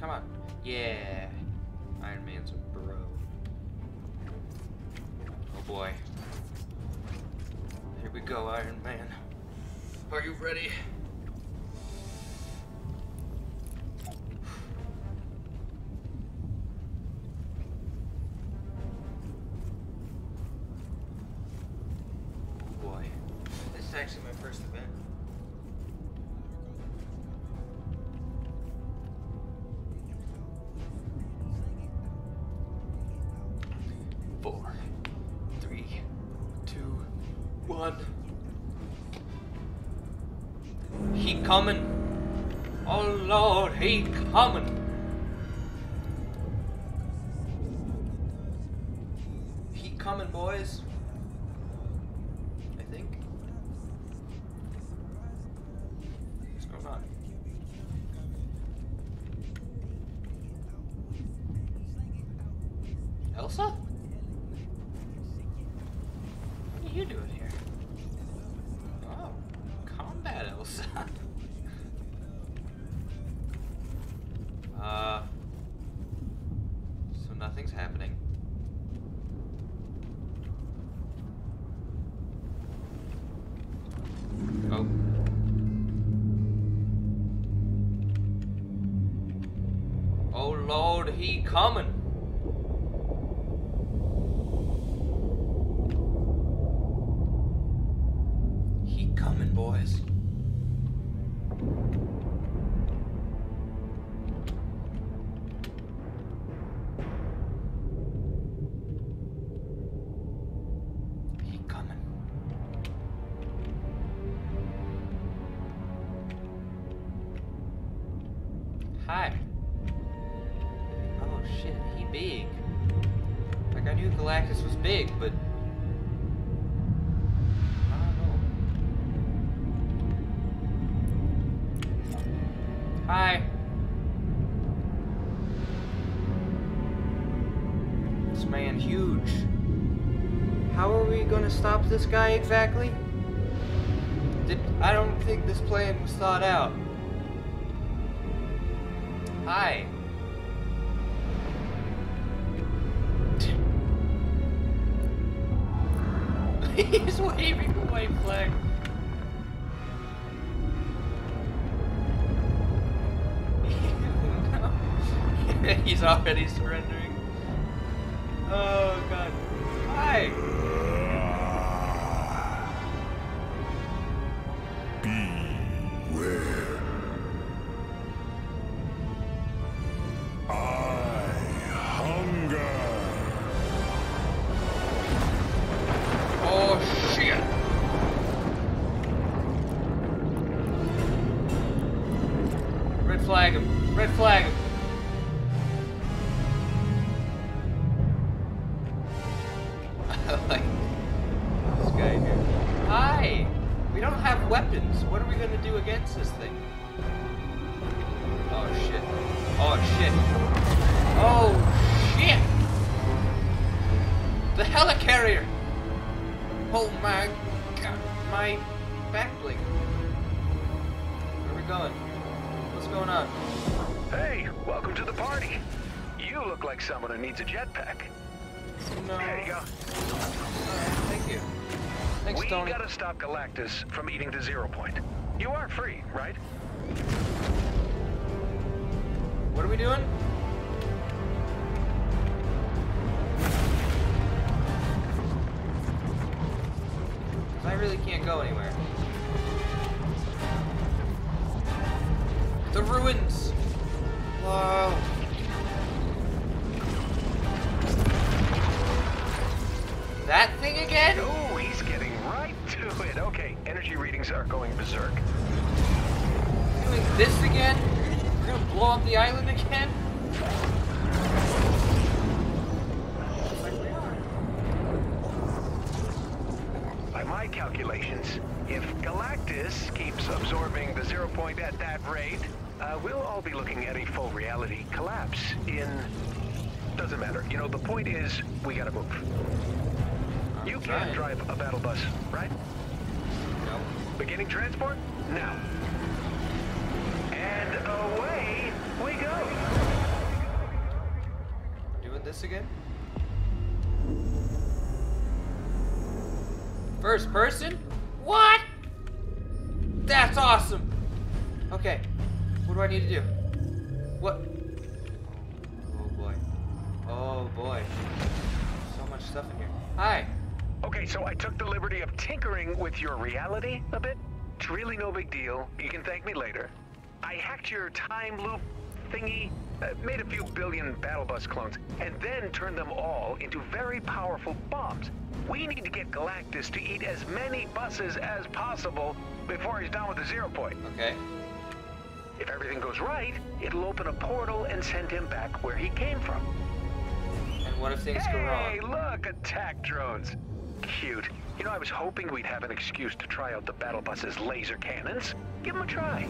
Come on. Yeah. Iron Man's a bro. Oh boy. Here we go, Iron Man. Are you ready? Oh boy. This is actually my first event. Four, three, two, one. He coming. Oh Lord, he coming. He coming, boys. I think. What's going on? Elsa? What are you doing here? Oh, combat Elsa. So nothing's happening. Oh. Oh Lord, he coming. He coming, boys. He coming. Hi. Oh shit, he big. Like I knew Galactus was big, but I don't know. Hi. This man huge. How are we gonna stop this guy exactly? I don't think this plan was thought out. Hi. He's waving the white flag. No. He's already surrendering. Oh god. Hi. Beware. I hunger. Oh shit. Red flag him. Red flag him. I like this guy here. Hi! We don't have weapons. What are we gonna do against this thing? Oh shit. Oh shit. Oh shit! The helicarrier! Oh my god, my back blink. Where are we going? What's going on? Hey, welcome to the party. You look like someone who needs a jetpack. No. There you go. Alright, thank you. Thanks, We Tony. gotta stop Galactus from eating the 0 point. You are free, right? What are we doing? I really can't go anywhere. The ruins! Wow. That thing again? Oh, he's getting right to it. Okay, energy readings are going berserk. Doing this again? We're gonna blow up the island again? By my calculations, if Galactus keeps absorbing the 0 point at that rate, we'll all be looking at a full reality collapse in... Doesn't matter. You know, the point is, we gotta move. You can't drive a battle bus, right? No. Beginning transport? Now. And away we go! this again? First person? What? That's awesome. Okay. What do I need to do? What? Oh boy. Oh boy. So much stuff in here. Hi. Okay, so I took the liberty of tinkering with your reality a bit. It's really no big deal. You can thank me later. I hacked your time loop thingy, made a few billion battle bus clones, and then turned them all into very powerful bombs. We need to get Galactus to eat as many buses as possible before he's done with the 0 point. Okay. If everything goes right, it'll open a portal and send him back where he came from. And what if things go wrong? Hey, look, attack drones. Cute. You know, I was hoping we'd have an excuse to try out the battle bus's laser cannons. Give them a try.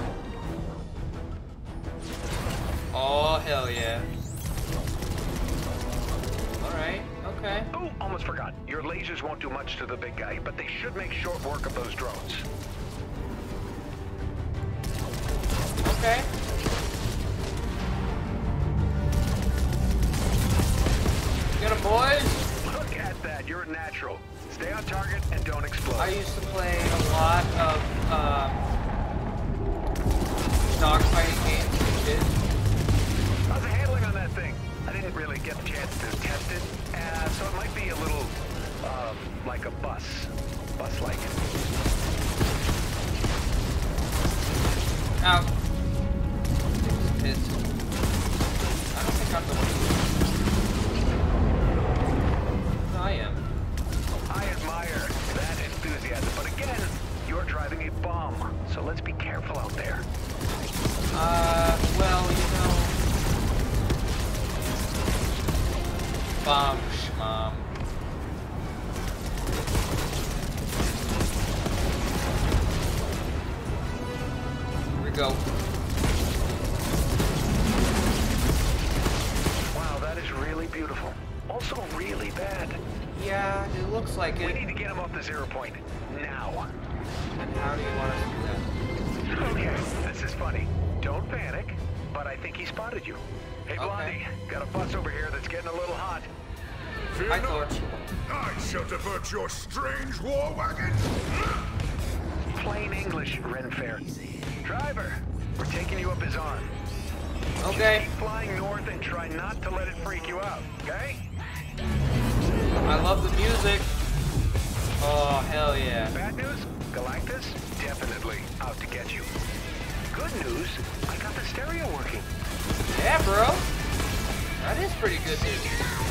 Oh, hell yeah. Alright, okay. Oh, almost forgot. Your lasers won't do much to the big guy, but they should make short work of those drones. Okay. Get 'em, boys! Look at that. You're a natural. Stay on target and don't explode. I used to play a lot of dogfighting games as a kid. How's the handling on that thing? I didn't really get the chance to test it, so it might be a little, like a bus. Bus-like. Ow. Pissed. I don't think I'm the one. I am. I admire that enthusiasm, but again, you're driving a bomb, so let's be careful out there. Well, you know... Bomb schmom. Here we go. Wow, that is really beautiful. Also really bad. Yeah, it looks like We it. need to get him off the 0 point. Now. And how do you want us to do that? Okay, this is funny. Don't panic, but I think he spotted you. Hey, Blondie, got a bus over here that's getting a little hot. Fear Hi, not. Torch. I shall divert your strange war wagon. Plain English, Renfair. Driver, we're taking you up his arm. Okay. Keep flying north and try not to let it freak you out, okay? I love the music. Oh, hell yeah. Bad news? Galactus? Definitely out to get you. Good news, I got the stereo working. Yeah, bro. That is pretty good news.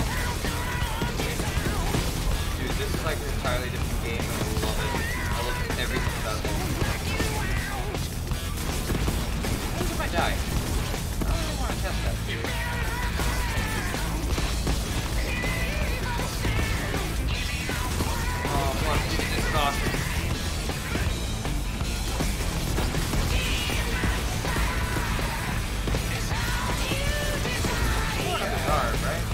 Dude, this is like an entirely different game, and I love it. I love everything about it. What if I die? I don't really want to test that. Oh, come on, this is awesome. Hard, right?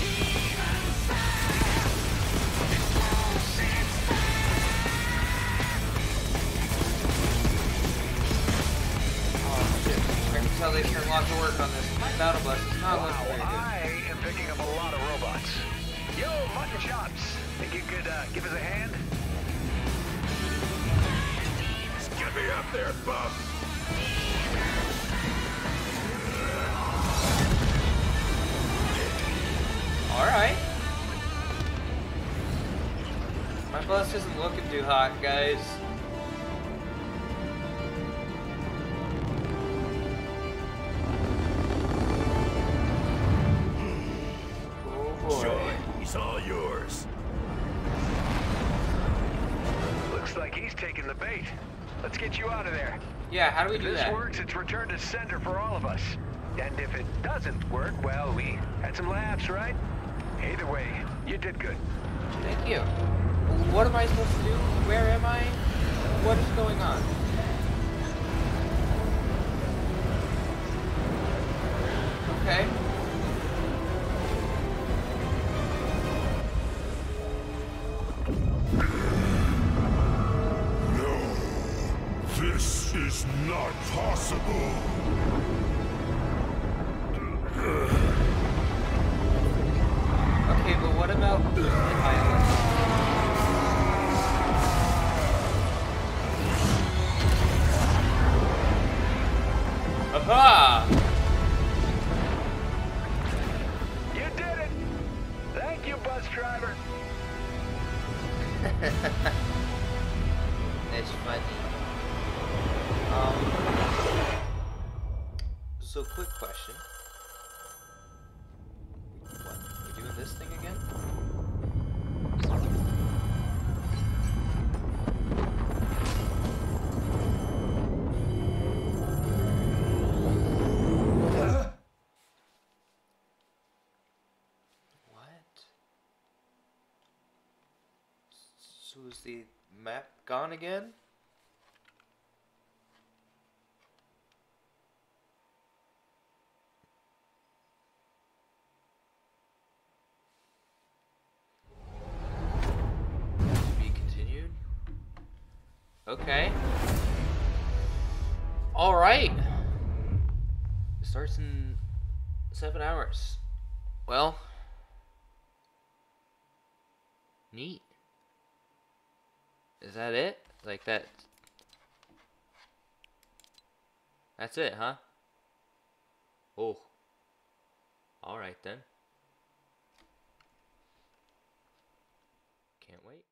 Oh shit. I can tell they spent lots of work on this. My battle bus is not looking very good. I am picking up a lot of robots. Yo, mutton chops. Think you could give us a hand? Just get me up there, bub. Alright. My bus isn't looking too hot, guys. Oh boy. Joy, he's all yours. Looks like he's taking the bait. Let's get you out of there. Yeah, how do we If do this that? works, it's return to sender for all of us. And if it doesn't work, well, we had some laughs, right? Either way, you did good. Thank you. What am I supposed to do? Where am I? What is going on? Okay. No, this is not possible. So is the map gone again? To be continued? Okay. Alright. It starts in 7 hours. Well. Neat. Is that it? Like that? That's it, huh? Oh. Alright then. Can't wait.